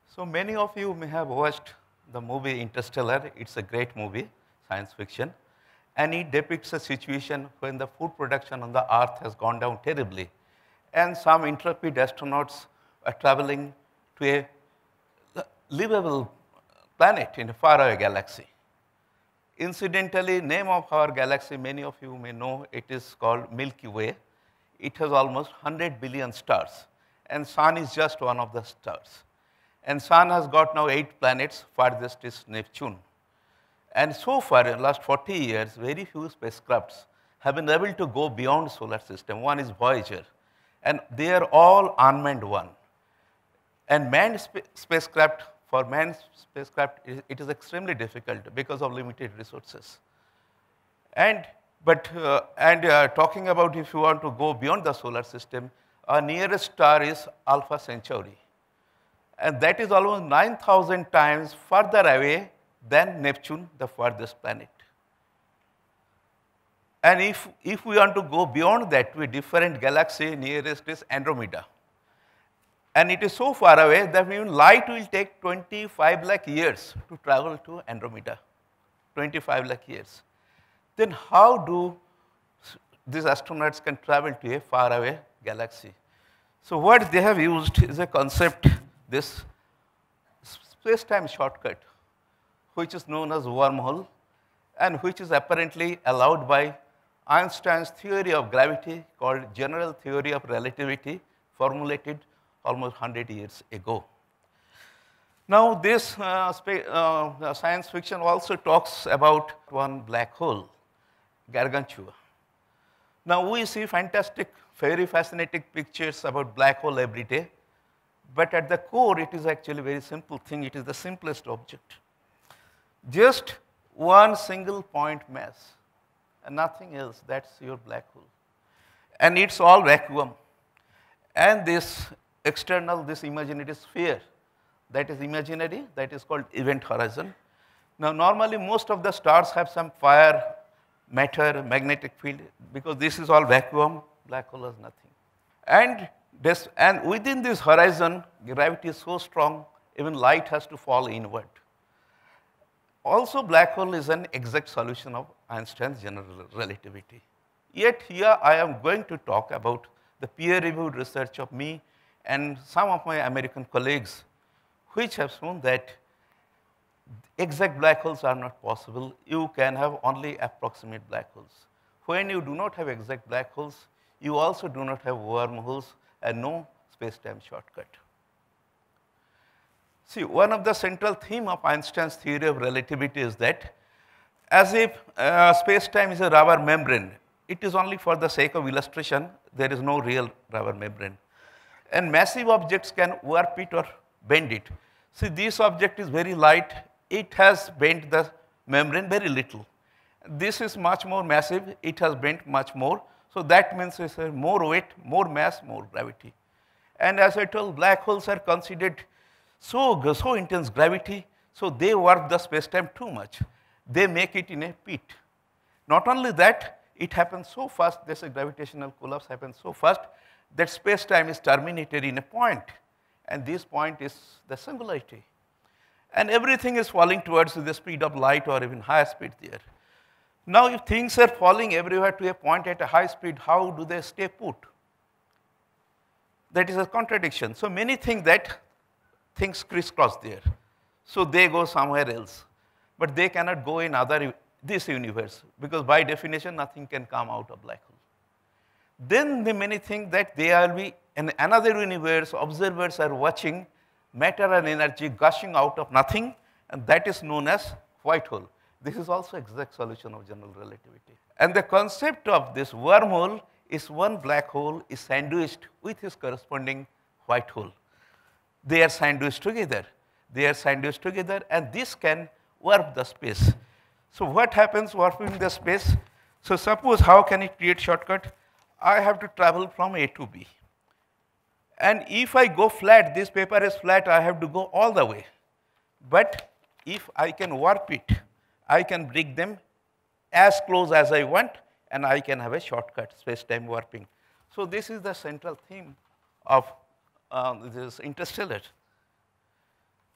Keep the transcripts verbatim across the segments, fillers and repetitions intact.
So many of you may have watched the movie Interstellar. It's a great movie, science fiction. And it depicts a situation when the food production on the Earth has gone down terribly. And some intrepid astronauts are traveling to a livable planet in a faraway galaxy. Incidentally, name of our galaxy, many of you may know, it is called Milky Way. It has almost one hundred billion stars, and Sun is just one of the stars. And Sun has got now eight planets, farthest is Neptune. And so far, in the last forty years, very few spacecrafts have been able to go beyond solar system. One is Voyager, and they are all unmanned one. And manned sp spacecraft, for manned spacecraft, it is extremely difficult because of limited resources. And, but, uh, and uh, talking about if you want to go beyond the solar system, our nearest star is Alpha Centauri. And that is almost nine thousand times further away than Neptune, the farthest planet. And if, if we want to go beyond that to a different galaxy, nearest is Andromeda. And it is so far away that even light will take twenty-five lakh years to travel to Andromeda, twenty-five lakh years. Then how do these astronauts can travel to a faraway galaxy? So what they have used is a concept, this space-time shortcut, which is known as wormhole, and which is apparently allowed by Einstein's theory of gravity called general theory of relativity, formulated almost one hundred years ago. Now, this uh, uh, science fiction also talks about one black hole, Gargantua. Now, we see fantastic, very fascinating pictures about black hole every day, but at the core, it is actually a very simple thing. It is the simplest object. Just one single point mass, and nothing else. That's your black hole. And it's all vacuum. And this external, this imaginary sphere, that is imaginary, that is called event horizon. Now, normally, most of the stars have some fire, matter, magnetic field, because this is all vacuum, black hole has nothing. And, this, and within this horizon, gravity is so strong, even light has to fall inward. Also, black hole is an exact solution of Einstein's general relativity. Yet, here I am going to talk about the peer-reviewed research of me and some of my American colleagues, which have shown that exact black holes are not possible. You can have only approximate black holes. When you do not have exact black holes, you also do not have wormholes and no space-time shortcut. See, one of the central themes of Einstein's theory of relativity is that as if uh, space-time is a rubber membrane, it is only for the sake of illustration, there is no real rubber membrane. And massive objects can warp it or bend it. See, this object is very light. It has bent the membrane very little. This is much more massive. It has bent much more. So that means it's more weight, more mass, more gravity. And as I told, black holes are considered so, so intense gravity, so they warp the space-time too much. They make it in a pit. Not only that, it happens so fast, this gravitational collapse happens so fast, that space-time is terminated in a point, and this point is the singularity. And everything is falling towards the speed of light or even higher speed there. Now, if things are falling everywhere to a point at a high speed, how do they stay put? That is a contradiction. So many think that things crisscross there. So they go somewhere else. But they cannot go in other, this universe, because by definition, nothing can come out of black hole. Then the many think that there will be in another universe, observers are watching matter and energy gushing out of nothing, and that is known as white hole. This is also exact solution of general relativity. And the concept of this wormhole is one black hole is sandwiched with its corresponding white hole. They are sandwiched together. They are sandwiched together, and this can warp the space. So what happens warping the space? So suppose how can it create shortcut? I have to travel from A to B. And if I go flat, this paper is flat, I have to go all the way. But if I can warp it, I can bring them as close as I want, and I can have a shortcut, space-time warping. So this is the central theme of um, this Interstellar.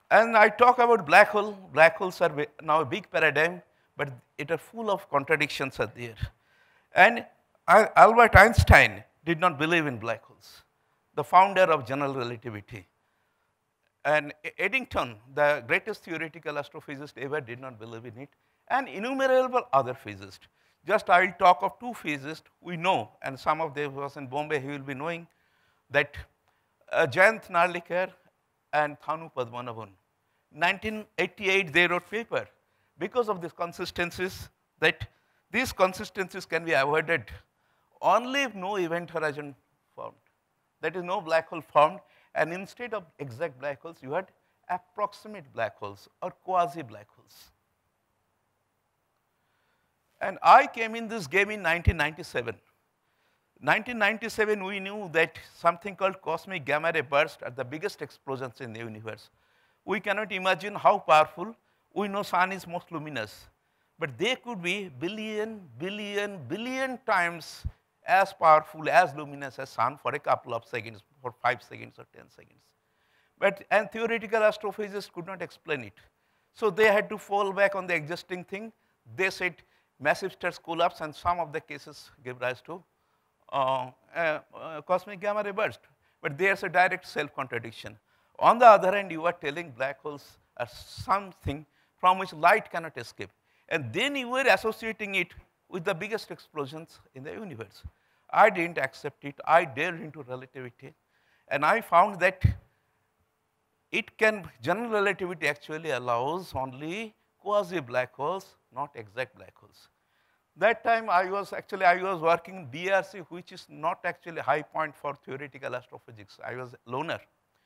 And I talk about black hole. Black holes are now a big paradigm, but it are full of contradictions are there. And Albert Einstein did not believe in black holes, the founder of general relativity. And Eddington, the greatest theoretical astrophysicist ever, did not believe in it, and innumerable other physicists. Just I will talk of two physicists we know, and some of them was in Bombay, he will be knowing that uh, Jayant Narlikar and Thanu Padmanabhan. nineteen eighty-eight, they wrote paper because of these consistencies, that these consistencies can be avoided only if no event horizon formed. That is, no black hole formed, and instead of exact black holes, you had approximate black holes or quasi-black holes. And I came in this game in nineteen ninety-seven. nineteen ninety-seven, we knew that something called cosmic gamma ray bursts are the biggest explosions in the universe. We cannot imagine how powerful. We know sun is most luminous, but they could be billion, billion, billion times as powerful, as luminous as sun for a couple of seconds, for five seconds or ten seconds. But and theoretical astrophysicists could not explain it. So they had to fall back on the existing thing. They said massive stars collapse, and some of the cases gave rise to uh, uh, uh, cosmic gamma ray burst. But there's a direct self-contradiction. On the other hand, you are telling black holes are something from which light cannot escape. And then you were associating it with the biggest explosions in the universe. I didn't accept it. I delved into relativity. And I found that it can, general relativity actually allows only quasi-black holes, not exact black holes. That time I was actually, I was working in B A R C, which is not actually high point for theoretical astrophysics. I was a loner.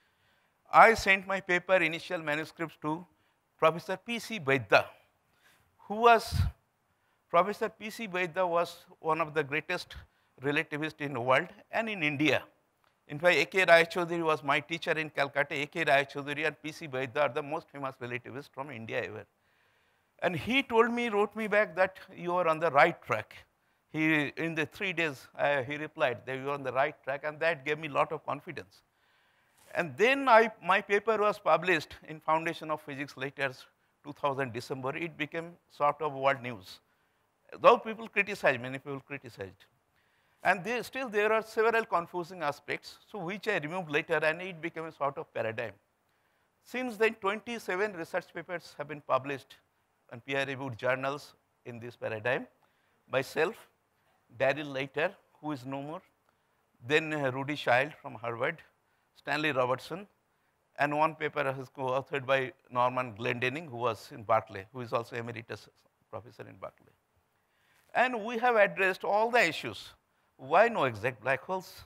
I sent my paper, initial manuscripts, to Professor P C Vaidya, who was, Professor P C Vaidya was one of the greatest relativists in the world and in India. In fact, A K Rai Chaudhuri was my teacher in Calcutta. A K Rai Chaudhuri and P C Vaidya are the most famous relativists from India ever. And he told me, wrote me back that you are on the right track. He, in the three days, uh, he replied that you are on the right track, and that gave me a lot of confidence. And then I, my paper was published in Foundation of Physics Letters, two thousand December. It became sort of world news. Though people criticized, many people criticized. And there, still there are several confusing aspects, so which I removed later, and it became a sort of paradigm. Since then, twenty-seven research papers have been published in peer-reviewed journals in this paradigm. Myself, Daryl Leiter, who is no more, then uh, Rudy Child from Harvard, Stanley Robertson, and one paper is co-authored by Norman Glendenning, who was in Berkeley, who is also emeritus professor in Berkeley. And we have addressed all the issues. Why no exact black holes?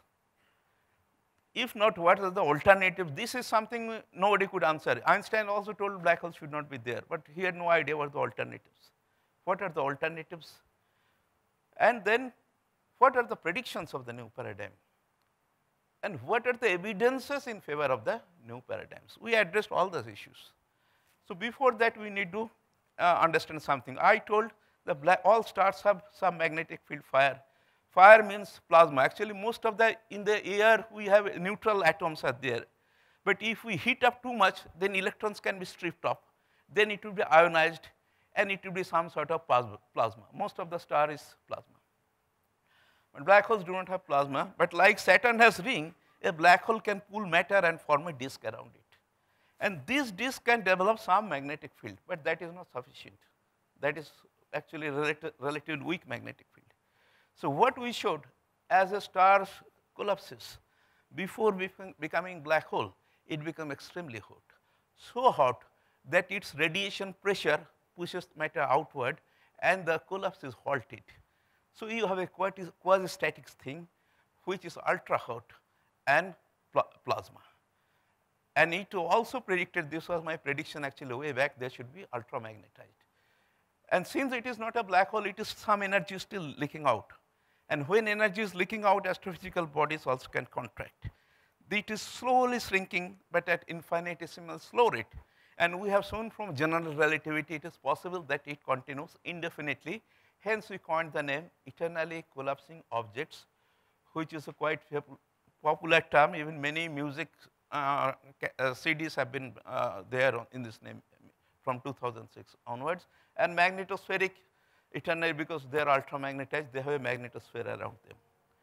If not, what are the alternatives? This is something nobody could answer. Einstein also told black holes should not be there, but he had no idea what the alternatives. What are the alternatives? And then, what are the predictions of the new paradigm? And what are the evidences in favor of the new paradigms? We addressed all those issues. So before that, we need to uh, understand something. I told that black, all stars have some magnetic field fire. Fire means plasma. Actually, most of the, in the air, we have neutral atoms are there. But if we heat up too much, then electrons can be stripped off. Then it will be ionized, and it will be some sort of plasma. Most of the star is plasma. But black holes do not have plasma. But like Saturn has ring, a black hole can pull matter and form a disk around it. And this disk can develop some magnetic field, but that is not sufficient. That is actually relative, relatively weak magnetic field. So what we showed, as a star collapses, before becoming black hole, it becomes extremely hot. So hot that its radiation pressure pushes matter outward, and the collapse is halted. So you have a quasi-static thing, which is ultra hot and pl plasma. And it also predicted, this was my prediction actually way back, there should be ultra-magnetized. And since it is not a black hole, it is some energy still leaking out. And when energy is leaking out, astrophysical bodies also can contract. It is slowly shrinking, but at infinitesimal slow rate. And we have shown from general relativity, it is possible that it continues indefinitely. Hence, we coined the name eternally collapsing objects, which is a quite popular term. Even many music uh, uh, C Ds have been uh, there in this name from two thousand six onwards. And magnetospheric, eternally, because they are ultra-magnetized, they have a magnetosphere around them.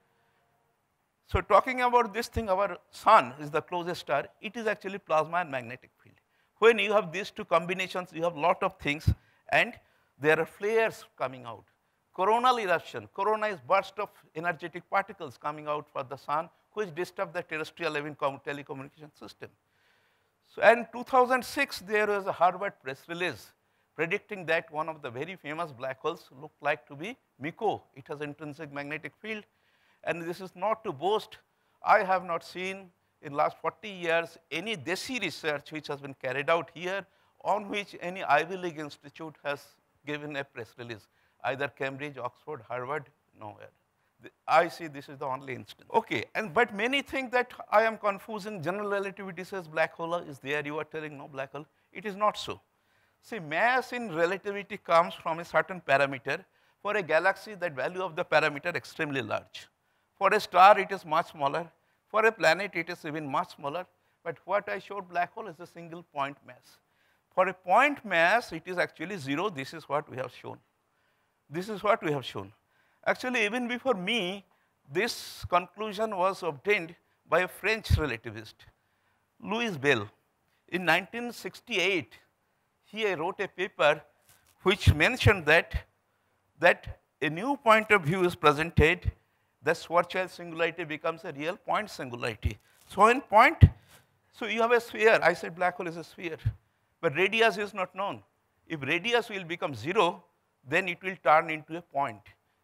So talking about this thing, our sun is the closest star. It is actually plasma and magnetic field. When you have these two combinations, you have a lot of things, and there are flares coming out. Coronal eruption. Corona is burst of energetic particles coming out for the sun, which disturb the terrestrial telecommunication system. So, and two thousand six, there was a Harvard press release predicting that one of the very famous black holes looked like to be Miko. It has intrinsic magnetic field. And this is not to boast. I have not seen in last forty years any desi research which has been carried out here on which any Ivy League institute has given a press release, either Cambridge, Oxford, Harvard, nowhere. I see this is the only instance. Okay, and but many think that I am confusing. General relativity says black hole is there. You are telling no black hole. It is not so. See, mass in relativity comes from a certain parameter. For a galaxy, that value of the parameter extremely large. For a star, it is much smaller. For a planet, it is even much smaller. But what I showed black hole is a single point mass. For a point mass, it is actually zero. This is what we have shown. This is what we have shown. Actually, even before me, this conclusion was obtained by a French relativist, Louis Bell. In nineteen sixty-eight, he wrote a paper which mentioned that, that a new point of view is presented. The Schwarzschild singularity becomes a real point singularity. So in point, so you have a sphere. I said black hole is a sphere. But radius is not known. If radius will become zero, then it will turn into a point.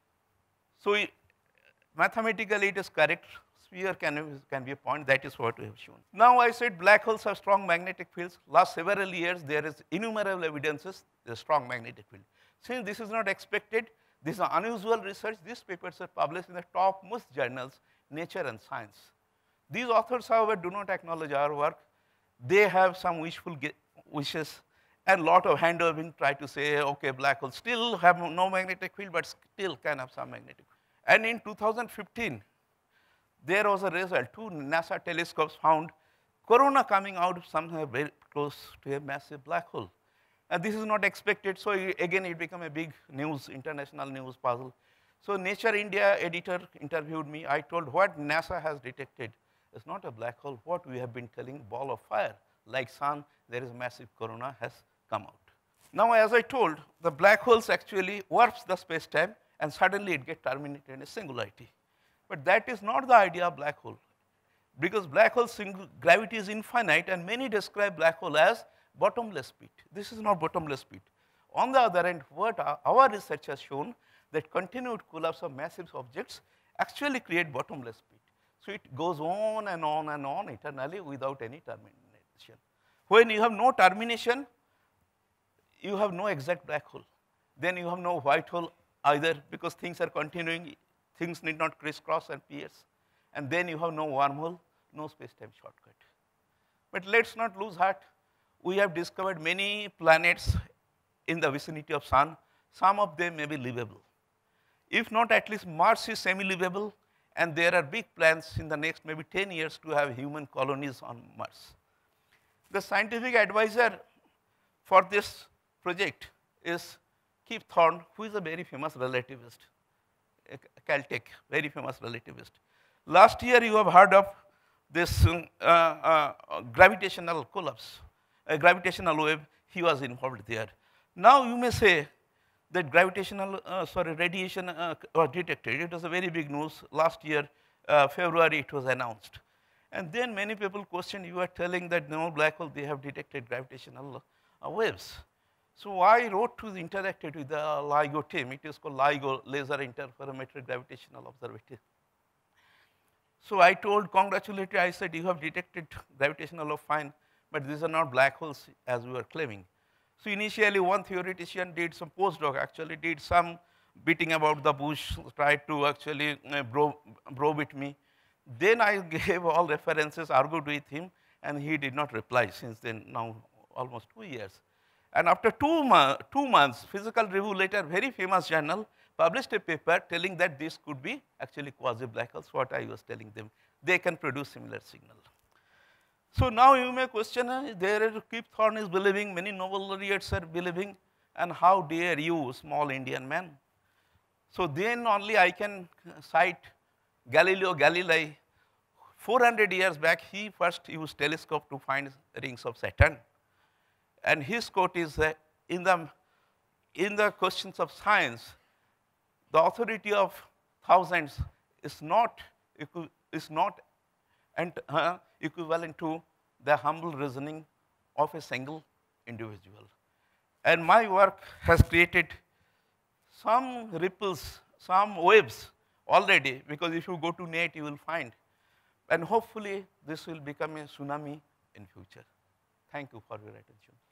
So it, mathematically it is correct. Sphere can, can be a point. That is what we have shown. Now I said black holes have strong magnetic fields. Last several years, there is innumerable evidences there is strong magnetic field. Since this is not expected, this is unusual research. These papers are published in the topmost journals, Nature and Science. These authors, however, do not acknowledge our work. They have some wishful wishes and lot of hand-waving, try to say, okay, black holes still have no magnetic field, but still can have some magnetic field. And in two thousand fifteen, there was a result. Two NASA telescopes found corona coming out somewhere very close to a massive black hole. And this is not expected, so again, it became a big news, international news puzzle. So Nature India editor interviewed me. I told what NASA has detected is not a black hole. What we have been telling, ball of fire. Like sun, there is massive corona has come out. Now, as I told, the black holes actually warps the space-time, and suddenly it gets terminated in a singularity. But that is not the idea of black hole, because black hole gravity is infinite, and many describe black hole as bottomless pit. This is not bottomless pit. On the other hand, what our research has shown that continued collapse of massive objects actually create bottomless pit. So it goes on and on and on eternally without any termination. When you have no termination, you have no exact black hole. Then you have no white hole either, because things are continuing. Things need not crisscross and pierce. And then you have no wormhole, no space-time shortcut. But let's not lose heart. We have discovered many planets in the vicinity of sun. Some of them may be livable. If not, at least Mars is semi-livable, and there are big plans in the next maybe ten years to have human colonies on Mars. The scientific advisor for this project is Kip Thorne, who is a very famous relativist, a Caltech, very famous relativist. Last year, you have heard of this uh, uh, gravitational collapse, a gravitational wave. He was involved there. Now you may say that gravitational, uh, sorry, radiation uh, was detected. It was a very big news. Last year, uh, February, it was announced. And then many people question, you are telling that no black hole, they have detected gravitational uh, waves. So I wrote to the interacted with the LIGO team. It is called LIGO, Laser Interferometric Gravitational Observatory. So I told, congratulatory, I said, you have detected gravitational wave, fine, but these are not black holes as we were claiming. So initially, one theoretician did some postdoc, actually did some beating about the bush, tried to actually uh, probe, probe with me. Then I gave all references, argued with him, and he did not reply since then, now almost two years. And after two, mo two months, Physical Review later, very famous journal, published a paper telling that this could be actually quasi-black holes, what I was telling them. They can produce similar signal. So now you may question, uh, there Kip Thorne is believing, many Nobel laureates are believing, and how dare you, small Indian man? So then only I can cite Galileo Galilei. four hundred years back, he first used telescope to find rings of Saturn. And his quote is, uh, in, the, in the questions of science, the authority of thousands is not, is not and, uh, equivalent to the humble reasoning of a single individual. And my work has created some ripples, some waves already, because if you go to net, you will find. And hopefully, this will become a tsunami in future. Thank you for your attention.